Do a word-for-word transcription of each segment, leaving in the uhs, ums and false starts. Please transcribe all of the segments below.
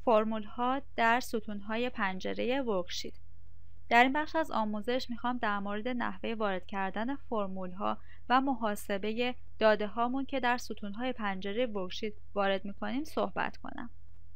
فرمول ها در ستون های پنجره ورکشیت. در این بخش از آموزش میخوام در مورد نحوه وارد کردن فرمول ها و محاسبه داده هامون که در ستون های پنجره ورکشیت وارد میکنیم صحبت کنم.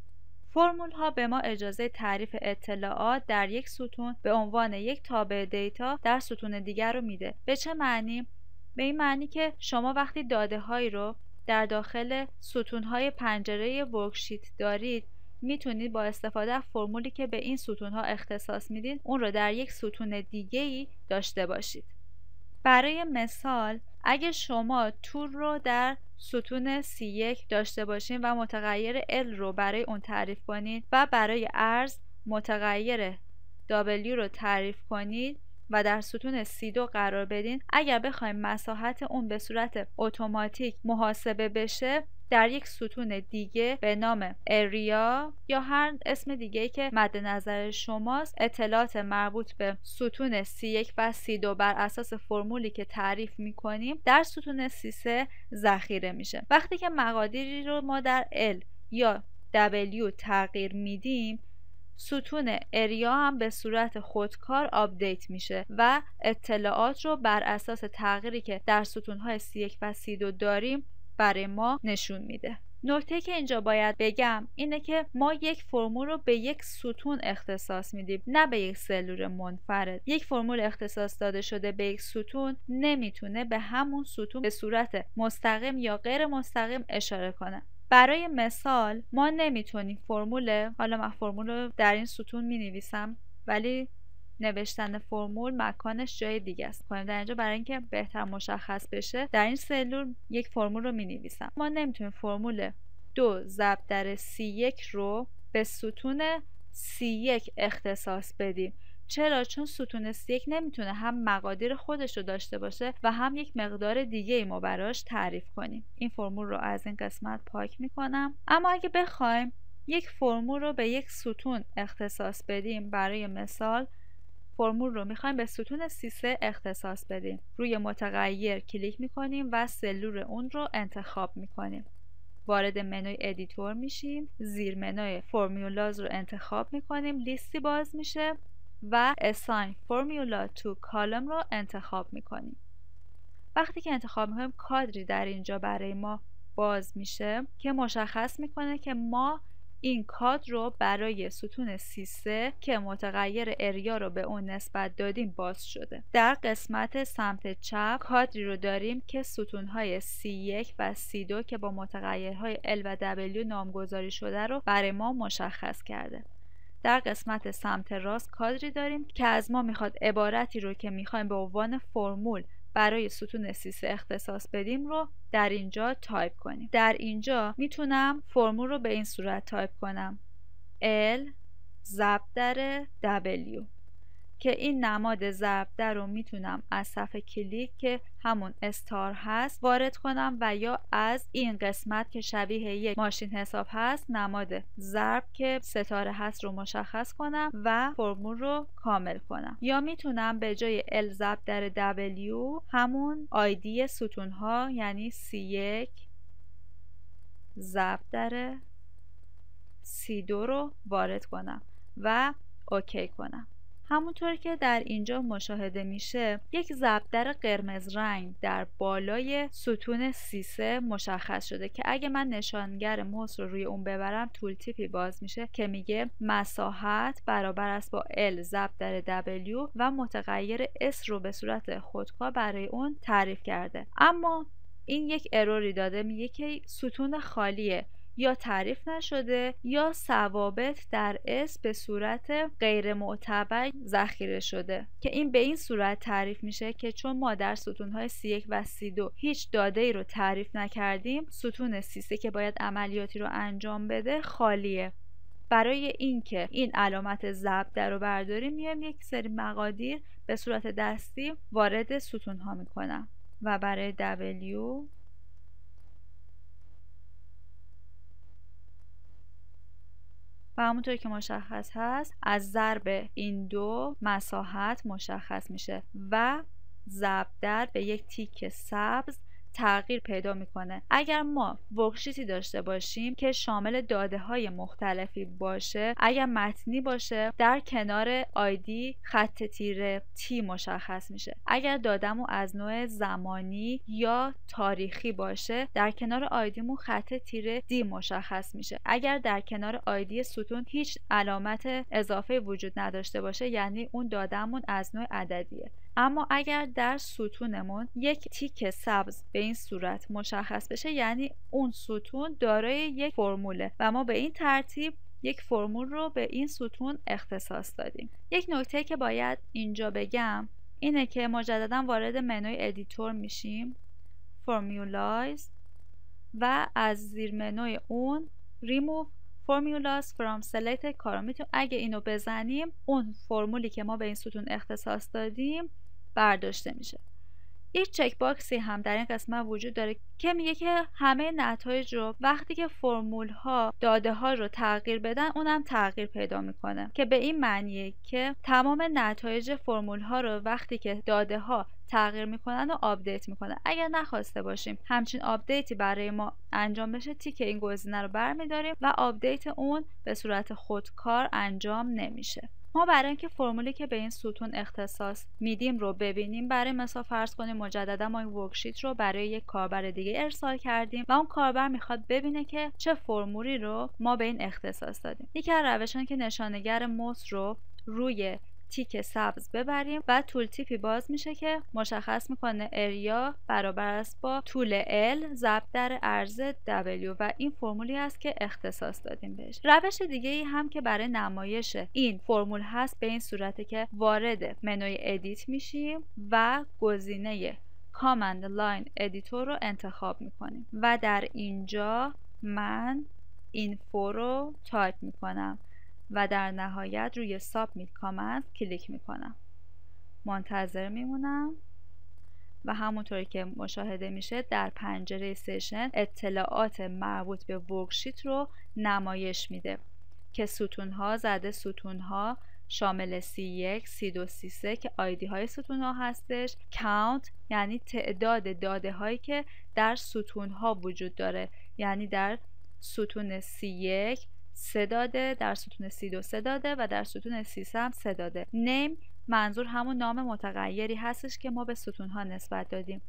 فرمول ها به ما اجازه تعریف اطلاعات در یک ستون به عنوان یک تابع دیتا در ستون دیگر رو میده. به چه معنی؟ به این معنی که شما وقتی داده هایی رو در داخل ستون های پنجره ورکشیت دارید، میتونید با استفاده از فرمولی که به این ستون ها اختصاص میدین اون رو در یک ستون دیگه ای داشته باشید. برای مثال اگه شما طول رو در ستون سی یک داشته باشین و متغیر L رو برای اون تعریف کنید و برای عرض متغیر W رو تعریف کنید و در ستون سی دو قرار بدین، اگر بخوایم مساحت اون به صورت اتوماتیک محاسبه بشه در یک ستون دیگه به نام اریا یا هر اسم دیگه‌ای که مد نظر شماست اطلاعات مربوط به ستون سی یک و سی دو بر اساس فرمولی که تعریف می‌کنیم در ستون سی سه ذخیره میشه. وقتی که مقادیری رو ما در L یا W تغییر میدیم، ستون اریا هم به صورت خودکار آپدیت میشه و اطلاعات رو بر اساس تغییری که در ستون‌های سی یک و سی دو داریم برای ما نشون میده. نکته که اینجا باید بگم اینه که ما یک فرمول رو به یک ستون اختصاص میدیم، نه به یک سلول منفرد. یک فرمول اختصاص داده شده به یک ستون نمیتونه به همون ستون به صورت مستقیم یا غیر مستقیم اشاره کنه. برای مثال ما نمیتونیم فرمول، حالا من فرمول رو در این ستون می نویسم ولی نوشتن فرمول مکانش جای دیگه است. کنیم در اینجا برای اینکه بهتر مشخص بشه در این سلول یک فرمول رو می نویسم. ما نمیتونیم فرمول دو ضرب در سی یک رو به ستون سی یک اختصاص بدیم. چرا؟ چون ستون سی یک نمیتونه هم مقادیر خودش رو داشته باشه و هم یک مقدار دیگه ای ما براش تعریف کنیم. این فرمول رو از این قسمت پاک میکنم. اما اگه بخوایم یک فرمول رو به یک ستون اختصاص بدیم، برای مثال فرمول رو میخوایم به ستون سی سه اختصاص بدیم، روی متغیر کلیک میکنیم و سلول اون رو انتخاب میکنیم. وارد منوی ادیتور میشیم، زیر منوی فرمولاز رو انتخاب میکنیم، لیستی باز میشه و assign formula to column رو انتخاب میکنیم. وقتی که انتخاب میکنیم کادری در اینجا برای ما باز میشه که مشخص میکنه که ما این کاد رو برای ستون سی سه که متغیر اریا رو به اون نسبت دادیم باز شده. در قسمت سمت چپ کادری رو داریم که ستونهای سی یک و سی دو که با متغیرهای L و W نامگذاری شده رو برای ما مشخص کرده. در قسمت سمت راست کادری داریم که از ما میخواد عبارتی رو که میخوایم به عنوان فرمول برای ستون سی سه اختصاص بدیم رو در اینجا تایپ کنیم. در اینجا میتونم فرمول رو به این صورت تایپ کنم L ضرب در W که این نماد ضرب در رو میتونم از صفحه کلیک که همون استار هست وارد کنم و یا از این قسمت که شبیه یک ماشین حساب هست نماد ضرب که ستاره هست رو مشخص کنم و فرمول رو کامل کنم. یا میتونم به جای L ضرب در W همون آیدی ستون ها یعنی سی یک ضرب در سی دو رو وارد کنم و اوکی کنم. همونطور که در اینجا مشاهده میشه یک ضربدر قرمز رنگ در بالای ستون سی سه مشخص شده که اگه من نشانگر موس رو روی اون ببرم تول تیپی باز میشه که میگه مساحت برابر است با L ضرب در W و متغیر S رو به صورت خودکار برای اون تعریف کرده. اما این یک اروری داده، میگه که ستون خالیه یا تعریف نشده یا ثوابت در اس به صورت غیر معتبر ذخیره شده که این به این صورت تعریف میشه که چون ما در ستونهای سی یک و سی دو هیچ داده ای رو تعریف نکردیم، ستون سی سه که باید عملیاتی رو انجام بده خالیه. برای اینکه این علامت ضرب در رو برداریم میایم یک سری مقادیر به صورت دستی وارد ستون ها میکنم و برای W و همونطور که مشخص هست از ضرب این دو مساحت مشخص میشه و ضرب در به یک تیک سبز تغییر پیدا میکنه. اگر ما ورکشیتی داشته باشیم که شامل داده های مختلفی باشه، اگر متنی باشه در کنار آیدی خط تیره تی مشخص میشه. اگر دادمون از نوع زمانی یا تاریخی باشه در کنار آیدیمون خط تیره دی مشخص میشه. اگر در کنار آیدی ستون هیچ علامت اضافه وجود نداشته باشه یعنی اون دادمون از نوع عددیه. اما اگر در ستونمون یک تیک سبز به این صورت مشخص بشه یعنی اون ستون دارای یک فرموله و ما به این ترتیب یک فرمول رو به این ستون اختصاص دادیم. یک نکته که باید اینجا بگم اینه که مجددا وارد منوی ادیتور میشیم، فرمولایز، و از زیر منوی اون remove formulas from selected کارو میتونیم اگه اینو بزنیم اون فرمولی که ما به این ستون اختصاص دادیم برداشته میشه. یک چک باکسی هم در این قسمت وجود داره که میگه که همه نتایج رو وقتی که فرمول ها داده ها رو تغییر بدن اونم تغییر پیدا میکنه، که به این معنیه که تمام نتایج فرمول ها رو وقتی که داده ها تغییر میکنن و آپدیت میکنن. اگر نخواسته باشیم همچین آپدیتی برای ما انجام بشه تیک این گزینه رو برمیداریم و آپدیت اون به صورت خودکار انجام نمیشه. ما برای اینکه فرمولی که به این ستون اختصاص میدیم رو ببینیم، برای مثال فرض کنیم مجددا ما این ورکشیت رو برای یک کاربر دیگه ارسال کردیم و اون کاربر میخواد ببینه که چه فرمولی رو ما به این اختصاص دادیم. یکی از روشان که نشانگر موس رو روی تیک سبز ببریم و تول تیپی باز میشه که مشخص میکنه اریا برابر است با طول L ضرب در عرض W و این فرمولی هست که اختصاص دادیم بهش. روش دیگه ای هم که برای نمایش این فرمول هست به این صورته که وارد منوی ادیت میشیم و گزینه کامند لاین ادیتور رو انتخاب میکنیم و در اینجا من اینفو رو تایپ میکنم و در نهایت روی سابمیت کامند کلیک میکنم. منتظر میمونم و همونطوری که مشاهده میشه در پنجره سشن اطلاعات مربوط به ورکشیت رو نمایش میده که ستونها زده ستونها شامل سی یک، سی دو، سی سه که آیدی های ستونها هستش، کاونت یعنی تعداد داده هایی که در ستونها وجود داره، یعنی در ستون سی یک سه داده، در ستون سی دو سه داده و در ستون سی سه هم سه داده. نیم منظور همون نام متغیری هستش که ما به ستونها نسبت دادیم.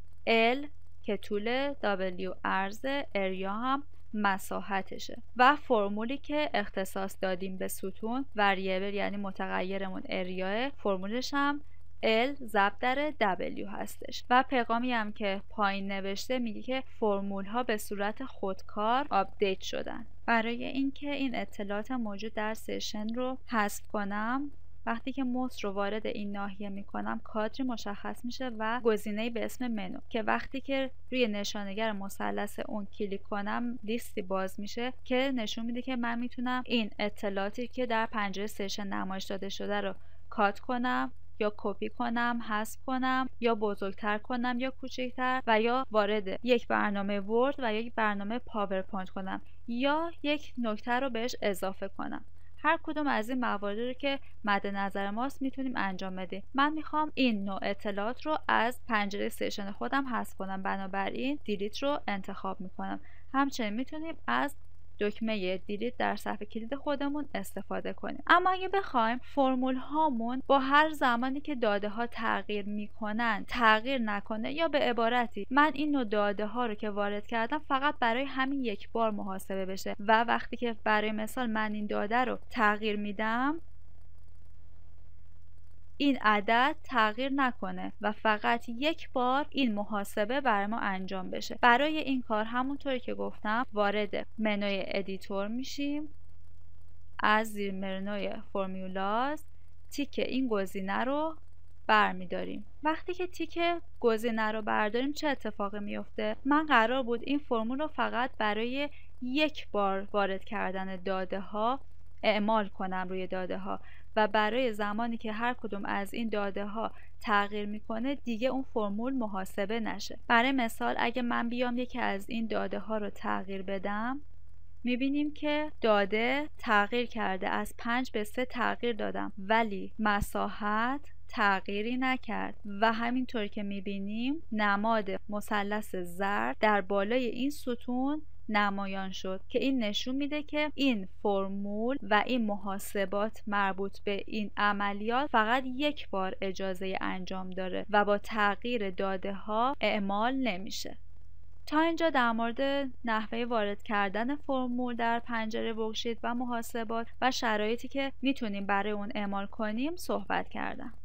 L که طول، W عرض، اریا هم مساحتشه و فرمولی که اختصاص دادیم به ستون وریبل یعنی متغیرمون اریاه، فرمولش هم L ضرب در W هستش و پیغامی هم که پایین نوشته میگه که فرمول ها به صورت خودکار آپدیت شدن. برای اینکه این اطلاعات موجود در سشن رو حذف کنم وقتی که موس رو وارد این ناحیه میکنم کادری مشخص میشه و گزینه‌ای به اسم منو که وقتی که روی نشانگر مثلث اون کلیک کنم لیستی باز میشه که نشون میده که من میتونم این اطلاعاتی که در پنجره سشن نمایش داده شده رو کات کنم یا کپی کنم، حذف کنم یا بزرگتر کنم یا کوچکتر و یا وارد یک برنامه ورد و یک برنامه پاورپوینت کنم یا یک نکته رو بهش اضافه کنم. هر کدوم از این مواردی رو که مد نظر ماست میتونیم انجام بدیم. من میخوام این نوع اطلاعات رو از پنجره سشن خودم حذف کنم، بنابراین دیلیت رو انتخاب میکنم. همچنین میتونیم از دکمه دیلیت در صفحه کلید خودمون استفاده کنیم. اما اگه بخوایم فرمول هامون با هر زمانی که داده ها تغییر میکنن تغییر نکنه یا به عبارتی من این نوع داده ها رو که وارد کردم فقط برای همین یک بار محاسبه بشه و وقتی که برای مثال من این داده رو تغییر میدم این عدد تغییر نکنه و فقط یک بار این محاسبه برای ما انجام بشه. برای این کار همونطوری که گفتم وارد منوی ادیتور میشیم، از زیر منوی فرمولاز تیک این گزینه رو برمیداریم. وقتی که تیک گزینه رو برداریم چه اتفاقی میفته؟ من قرار بود این فرمول رو فقط برای یک بار وارد کردن داده ها اعمال کنم روی داده ها و برای زمانی که هر کدوم از این داده ها تغییر میکنه دیگه اون فرمول محاسبه نشه. برای مثال اگه من بیام یکی از این داده ها رو تغییر بدم میبینیم که داده تغییر کرده، از پنج به سه تغییر دادم ولی مساحت تغییری نکرد و همینطور که میبینیم نماد مثلث زرد در بالای این ستون نمایان شد که این نشون میده که این فرمول و این محاسبات مربوط به این عملیات فقط یک بار اجازه انجام داره و با تغییر داده ها اعمال نمیشه. تا اینجا در مورد نحوه وارد کردن فرمول در پنجره ورکشیت و محاسبات و شرایطی که میتونیم برای اون اعمال کنیم صحبت کردم.